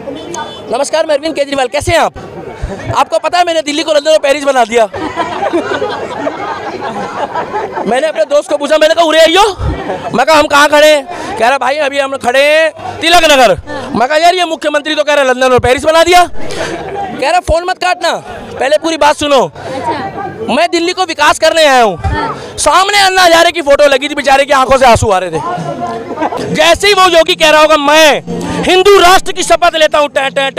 नमस्कार, मैं अरविंद केजरीवाल, कैसे हैं आप? आपको पता है मैंने दिल्ली को लंदन और पेरिस बना दिया। मैंने अपने दोस्त को पूछा, मैंने कहा उरे आइयो। मैं कहा हम कहाँ खड़े हैं? कह रहा भाई अभी हम खड़े हैं तिलक नगर। मैं कहा यार ये मुख्यमंत्री तो कह रहा लंदन और पेरिस बना दिया। कह रहा फोन मत काटना, पहले पूरी बात सुनो। मैं दिल्ली को विकास करने आया हूँ। सामने अन्ना हजारे की फोटो लगी थी, बेचारे की आंखों से आंसू आ रहे थे। जैसे ही वो योगी कह रहा होगा मैं हिंदू राष्ट्र की शपथ लेता हूँ,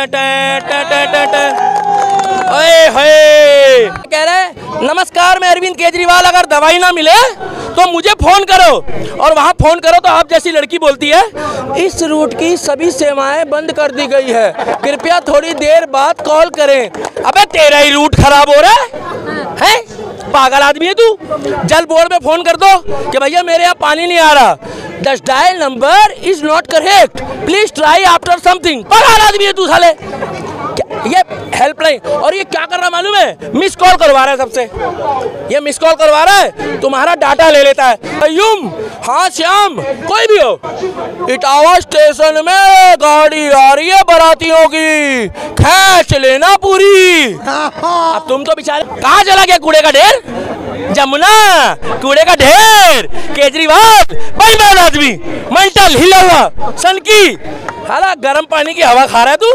कह रहे नमस्कार मैं अरविंद केजरीवाल, अगर दवाई ना मिले तो मुझे फोन करो। और वहाँ फोन करो तो आप जैसी लड़की बोलती है इस रूट की सभी सेवाएं बंद कर दी गई है, कृपया थोड़ी देर बाद कॉल करें। अबे तेरा ही रूट खराब हो रहा है? पागल आदमी है तू। जल बोर्ड में फोन कर दो कि भैया मेरे यहाँ पानी नहीं आ रहा, the dial number is not correct, please try after something. पागल आदमी है तू साले। ये हेल्पलाइन, और ये क्या कर रहा मालूम है? मिस कॉल करवा रहा है सबसे। ये मिस कॉल करवा रहा है, तुम्हारा डाटा ले लेता है। कयूम, हाँ श्याम, कोई भी हो, इटावा स्टेशन में गाड़ी आ रही है बारातियों की, खींच लेना पूरी। अब तुम तो बेचारे कहाँ चला गया? कूड़े का ढेर, जमुना कूड़े का ढेर। केजरीवाल बेईमान आदमी, मेंटल हिला हुआ सन की, हाला गर्म पानी की हवा खा रहा है तू।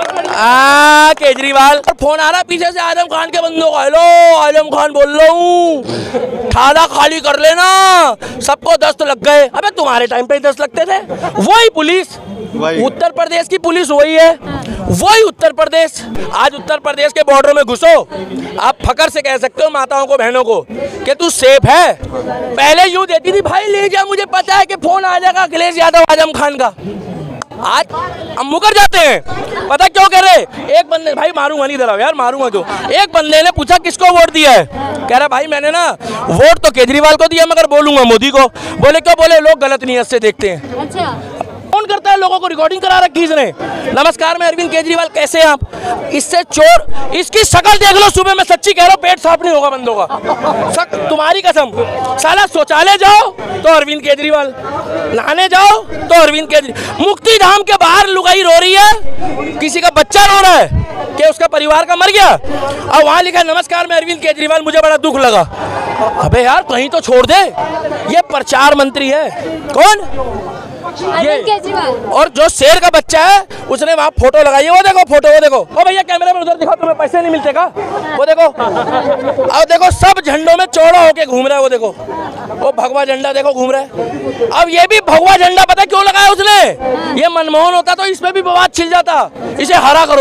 केजरीवाल फोन आ रहा पीछे से आजम खान के बंदों का। हेलो आजम खान बोल रहा हूँ, थाला खाली कर लेना, सबको 10 लग गए। अबे तुम्हारे टाइम पे 10 लगते थे। वही पुलिस, उत्तर प्रदेश की पुलिस वही है, वही उत्तर प्रदेश। आज उत्तर प्रदेश के बॉर्डर में घुसो, आप फकर से कह सकते हो माताओं को बहनों को कि तू सेफ है। पहले यूं देती थी भाई ले जा, मुझे पता है कि फोन आ जाएगा अखिलेश यादव आजम खान का। आज हम मुकर जाते हैं। पता क्यों कह रहे? एक बंदे, भाई मारूंगा नहीं इधर आओ यार, मारूंगा क्यों? एक बंदे ने पूछा किसको वोट दिया है? कह रहा भाई मैंने ना वोट तो केजरीवाल को दिया मगर बोलूंगा मोदी को। बोले क्यों? बोले लोग गलत नीयत से देखते हैं। अच्छा। फोन करता है लोगों को, रिकॉर्डिंग करा रखी इसने। नमस्कार मैं अरविंद केजरीवाल, कैसे हैं आप? इससे चोर, इसकी शक्ल देख लो सुबह, मैं सच्ची कह रहा हूँ पेट साफ नहीं होगा बंदों का। तुम्हारी कसम। साला शौचालय जाओ तो अरविंद केजरीवाल, नहाने जाओ तो अरविंद केजरीवाल। मुक्ति धाम के बाहर लुगाई रो रही है, किसी का बच्चा रो रहा है कि उसका परिवार का मर गया, और वहां लिखा नमस्कार मैं अरविंद केजरीवाल, मुझे बड़ा दुख लगा। अबे यार कहीं तो छोड़ दे, ये प्रचार मंत्री है। कौन? ये और जो शेर का बच्चा है उसने वहाँ फोटो लगाई है, वो देखो फोटो, वो देखो। ओ भैया कैमरे में उधर दिखाओ, तुम्हें पैसे नहीं मिलते का? वो देखो, अब देखो सब झंडों में चौड़ा होके घूम रहा है, वो देखो, वो भगवा झंडा देखो घूम रहा है। अब ये भी भगवा झंडा पता क्यों लगाया उसने? ये मनमोहन होता तो इसमें भी विवाद छिल जाता। इसे हरा करो,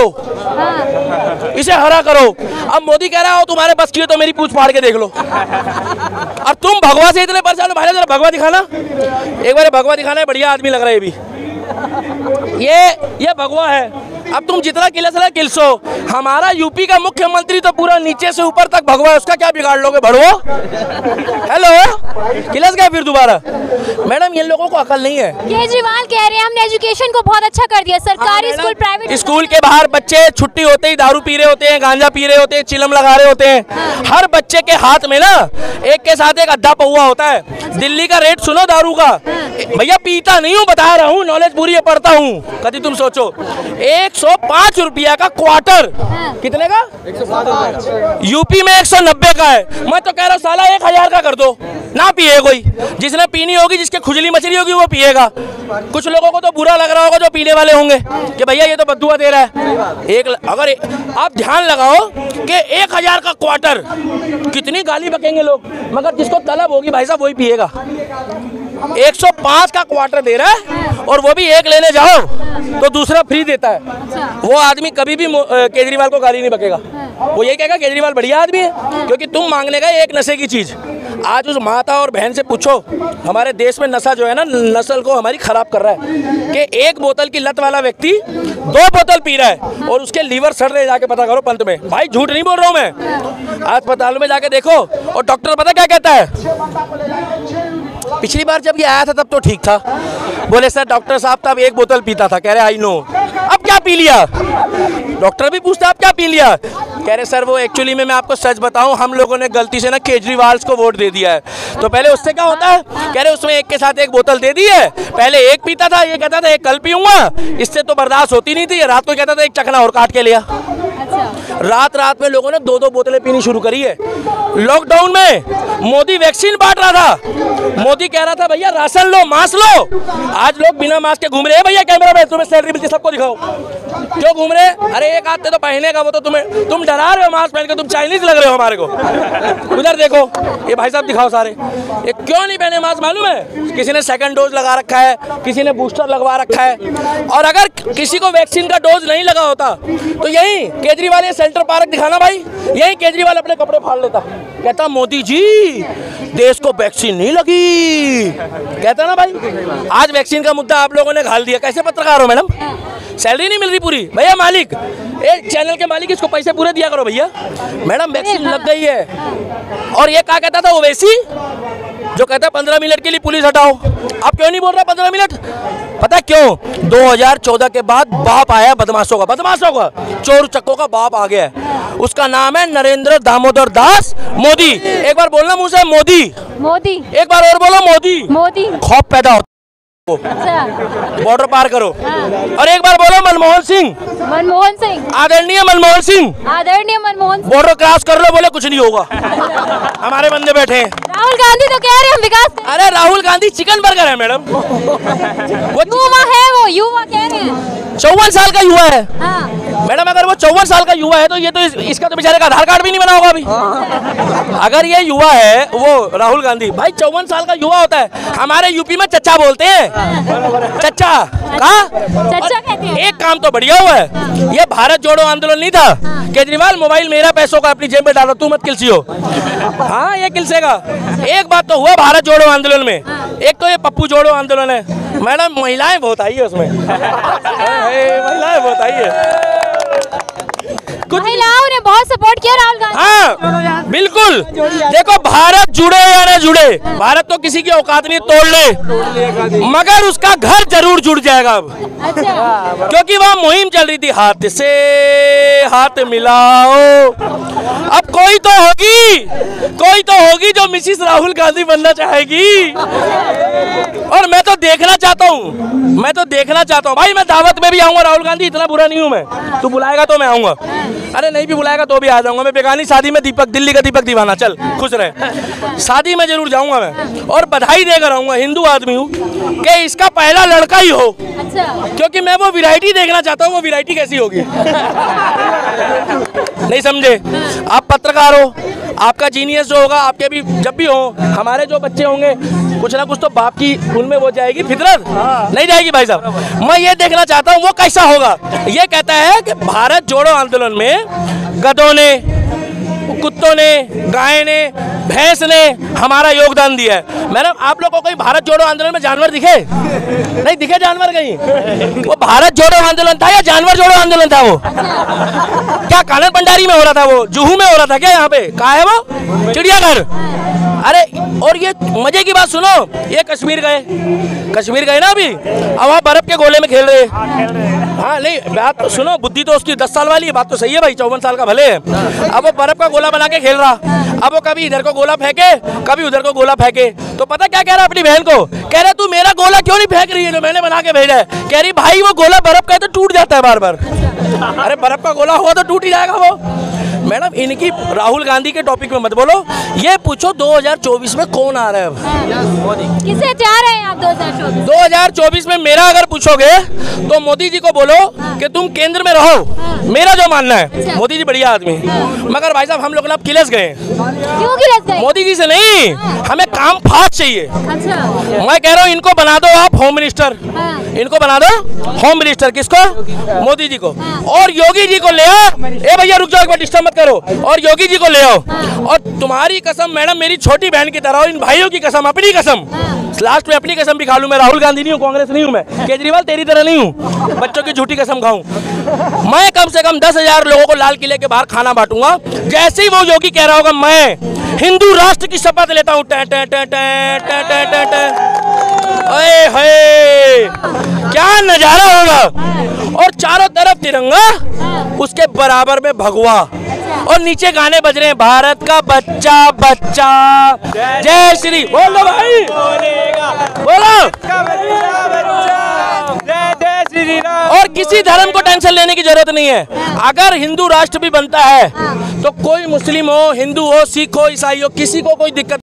इसे हरा करो। अब मोदी कह रहा हो तुम्हारे बस की तो मेरी पूछ फाड़ के देख लो। और तुम भगवा से इतने परेशान हो, भाई जरा भगवा दिखाना, एक बार भगवा दिखाना है, बढ़िया आदमी लग रहा है। भी ये भगवा है। अब तुम जितना किलसो, हमारा यूपी का मुख्यमंत्री तो पूरा नीचे से ऊपर तक भगवा है, उसका क्या बिगाड़ लोगे भड़वो? हेलो, किलस गया फिर दोबारा। मैडम ये लोगों को अकल नहीं है। केजरीवाल कह रहे हैं हमने एजुकेशन को बहुत अच्छा कर दिया, सरकारी स्कूल, प्राइवेट स्कूल के बाहर बच्चे छुट्टी होते ही दारू पी रहे होते हैं, गांजा पी रहे होते हैं, चिलम लगा रहे होते हैं। हर बच्चे के हाथ में ना एक के साथ एक अद्धा पौवा होता है। दिल्ली का रेट सुनो दारू का, भैया पीता नहीं हूँ, बता रहा हूँ, नॉलेज पूरी है, पढ़ता हूँ। कभी तुम सोचो 105 रुपया का क्वार्टर, कितने का? 105। यूपी में 190 का है। मैं तो कह रहा हूँ साला 1000 का कर दो, ना पिए कोई। जिसने पीनी होगी, जिसके खुजली मचली होगी वो पिएगा। कुछ लोगों को तो बुरा लग रहा होगा जो पीने वाले होंगे कि भैया ये तो बददुआ दे रहा है। अगर आप ध्यान लगाओ कि 1000 का क्वार्टर, कितनी गाली बकेंगे लोग, मगर जिसको तलब होगी भाई साहब वही पिएगा। 105 का क्वार्टर दे रहा है, और वो भी एक लेने जाओ तो दूसरा फ्री देता है। वो आदमी कभी भी केजरीवाल को गाली नहीं बकेगा, वो यही कहेगा केजरीवाल बढ़िया आदमी है, क्योंकि तुम मांगने गए एक नशे की चीज। आज उस माता और बहन से पूछो, हमारे देश में नशा जो है ना, नस्ल को हमारी खराब कर रहा है कि 1 बोतल की लत वाला व्यक्ति 2 बोतल पी रहा है और उसके लीवर सड़ रहे। जाके पता करो पंत में, भाई झूठ नहीं बोल रहा हूँ मैं, अस्पताल में जाके देखो। और डॉक्टर पता क्या कहता है? पिछली बार जब ये आया था तब तो ठीक था, बोले सर डॉक्टर साहब तब 1 बोतल पीता था। कह रहे आई नो। अब क्या क्या पी लिया? डॉक्टर भी पूछता आप क्या पी लिया? कह रहे सर वो एक्चुअली में मैं आपको सच बताऊं, हम लोगों ने गलती से ना केजरीवाल को वोट दे दिया है। तो पहले उससे क्या होता है? कह रहे उसमें एक के साथ एक बोतल दे दी है, पहले एक पीता था, ये कहता था एक कल पीऊंगा, इससे तो बर्दाश्त होती नहीं थी, रात को कहता था एक चखना और काट के लिया। रात रात में लोगों ने 2-2 बोतलें पीनी शुरू करी है। लॉकडाउन में मोदी वैक्सीन बांट रहा था, मोदी कह रहा था भैया राशन लो, मास्क लो। आज लोग बिना मास्क के घूम रहे हैं। भैया कैमरा में तुम्हें सैलरी मिलती सबको दिखाओ, क्यों घूम रहे? अरे एक आते तो पहनेगा वो, तो तुम डरा रहे हो मास्क पहन के, तुम चाइनीज लग रहे हो हमारे को। उधर देखो ये भाई साहब दिखाओ सारे, ये क्यों नहीं पहने मास्क मालूम है? किसी ने सेकंड डोज लगा रखा है, किसी ने बूस्टर लगवा रखा है। और अगर किसी को वैक्सीन का डोज नहीं लगा होता तो यही केजरीवाल ये सेंटर पार्क दिखाना भाई, यही केजरीवाल अपने कपड़े फाड़ लेता, कहता मोदी जी देश को वैक्सीन नहीं लगी, कहता ना भाई। आज वैक्सीन का मुद्दा आप लोगों ने घाल दिया। कैसे पत्रकार हो मैडम? सैलरी नहीं मिल रही पूरी? भैया मालिक, एक चैनल के मालिक, इसको पैसे पूरे दिया करो भैया। मैडम वैक्सीन लग गई है। और ये क्या कहता था ओवैसी, जो कहता 15 मिनट के लिए पुलिस हटाओ, अब क्यों नहीं बोल रहा 15 मिनट? पता क्यों? 2014 के बाद बाप आया बदमाशों का, चोर चक्कों का बाप आ गया है। उसका नाम है नरेंद्र दामोदर दास मोदी। एक बार बोलना मुंह से मोदी, मोदी। एक बार और बोलो मोदी, मोदी। खौफ पैदा होता, बॉर्डर पार करो। और एक बार बोलो मनमोहन सिंह, मनमोहन सिंह, आदरणीय मनमोहन सिंह, आदरणीय मनमोहन। बॉर्डर क्रॉस कर लो, बोले कुछ नहीं होगा। हमारे बंदे बैठे हैं। राहुल गांधी तो कह रहे हैं हम विकास। अरे राहुल गांधी चिकन बर्गर है मैडम, वो युवा है, वो युवा कह रहे हैं। 54 साल का युवा है। हाँ। मैडम अगर वो 54 साल का युवा है तो ये तो इसका तो बेचारे का आधार कार्ड भी नहीं बना होगा अभी। अगर ये युवा है वो राहुल गांधी, भाई 54 साल का युवा होता है। हमारे यूपी में चच्चा बोलते हैं, चच्चा कहा, चच्चा कहते हैं। एक काम तो बढ़िया हुआ है, ये भारत जोड़ो आंदोलन नहीं था। केजरीवाल मोबाइल मेरा, पैसों का अपनी जेब में डालो, तू मत किलसी हो। हाँ ये किलसेगा। एक बात तो हुआ भारत जोड़ो आंदोलन में, एक तो ये पप्पू जोड़ो आंदोलन है। मैडम महिलाएं बहुत आई है उसमें, महिलाएं बहुत आई है, कुछ महिलाओं ने बहुत सपोर्ट किया राहुल गांधी। हाँ बिल्कुल। देखो भारत जुड़े या न जुड़े, भारत तो किसी की औकात नहीं तोड़ ले, मगर उसका घर जरूर जुड़ जाएगा अब। अच्छा। क्योंकि वह मुहिम चल रही थी हाथ से हाथ मिलाओ। अब कोई तो होगी जो मिसिस राहुल गांधी बनना चाहेगी। और मैं तो देखना चाहता हूँ भाई, मैं दावत में भी आऊंगा राहुल गांधी, इतना बुरा नहीं हूँ मैं। तू बुलाएगा तो मैं आऊंगा, अरे नहीं भी बुलाएगा तो भी आ जाऊंगा। मैं बेगानी शादी में दीपक, दिल्ली का दीपक दीवाना, चल खुश रहे, शादी में जरूर जाऊंगा मैं, और बधाई देकर आऊंगा। हिंदू आदमी हूँ कि इसका पहला लड़का ही हो। अच्छा। क्योंकि मैं वो वैरायटी देखना चाहता हूँ, वो वैरायटी कैसी होगी। नहीं समझे? आप पत्रकार हो, आपका जीनियस जो होगा, आपके भी जब भी हो, हमारे जो बच्चे होंगे, कुछ ना कुछ तो बाप की उनमें वो जाएगी फितरत, नहीं जाएगी भाई साहब। मैं ये देखना चाहता हूँ वो कैसा होगा। ये कहता है कि भारत जोड़ो आंदोलन में गधों ने, कुत्तों ने, गाय ने, भैंस ने हमारा योगदान दिया है। मैडम आप लोग को कोई भारत जोड़ो आंदोलन में जानवर दिखे? नहीं दिखे जानवर कहीं? वो भारत जोड़ो आंदोलन था या जानवर जोड़ो आंदोलन था? वो क्या कानन भंडारी में हो रहा था? वो जुहू में हो रहा था क्या? यहाँ पे कहाँ है वो? चिड़ियाघर। अरे और ये मजे की बात सुनो, ये कश्मीर गए ना अभी, अब वहाँ बर्फ के गोले में खेल रहे। हाँ नहीं बात तो सुनो, बुद्धि तो उसकी 10 साल वाली, बात तो सही है भाई, 54 साल का भले है। अब वो बर्फ का गोला बना के खेल रहा, अब वो कभी इधर को गोला फेंके, कभी उधर को गोला फेंके। तो पता क्या कह रहा अपनी बहन को? कह रहा तू मेरा गोला क्यों नहीं फेंक रही है जो मैंने बना के भेजा है? कह रही भाई वो गोला बर्फ का है तो टूट जाता है बार बार। अरे बर्फ का गोला हुआ तो टूट ही जाएगा वो। मैडम इनकी राहुल गांधी के टॉपिक में मत बोलो, ये पूछो 2024 में कौन आ रहा है? अब किसे जा रहे हैं आप 2024 में? मेरा अगर पूछोगे तो मोदी जी को बोलो कि तुम केंद्र में रहो, मेरा जो मानना है। मोदी जी बढ़िया आदमी, मगर भाई साहब हम लोग अब किलस गए। क्यों किलस गए? मोदी जी से नहीं, हमें काम फास्ट चाहिए। अच्छा। मैं कह रहा हूँ इनको बना दो आप होम मिनिस्टर, इनको बना दो होम मिनिस्टर। किसको? मोदी जी को। और योगी जी को ले आओ। ए भैया रुक जाओ, एक बार डिस्टर्ब मत करो। और योगी जी को ले आओ। और तुम्हारी कसम मैडम मेरी छोटी बहन की तरह, इन भाइयों की कसम, अपनी कसम, लास्ट में अपनी कसम भी खा लूं। मैं राहुल गांधी नहीं हूँ, कांग्रेस नहीं हूँ, मैं केजरीवाल तेरी तरह नहीं हूँ, बच्चों की झूठी कसम खाऊं। मैं कम से कम 10,000 लोगों को लाल किले के बाहर खाना बांटूंगा। जैसे ही वो योगी कह रहा होगा मैं हिंदू राष्ट्र की शपथ लेता हूँ, ओए होए, क्या नजारा होगा। और चारों तरफ तिरंगा, उसके बराबर में भगवा, और नीचे गाने बज रहे हैं, भारत का बच्चा बच्चा जय श्री। बोलो भाई, बोलो। और किसी धर्म को टेंशन लेने की जरूरत नहीं है। अगर हिंदू राष्ट्र भी बनता है तो कोई मुस्लिम हो, हिंदू हो, सिख हो, ईसाई हो, किसी को कोई दिक्कत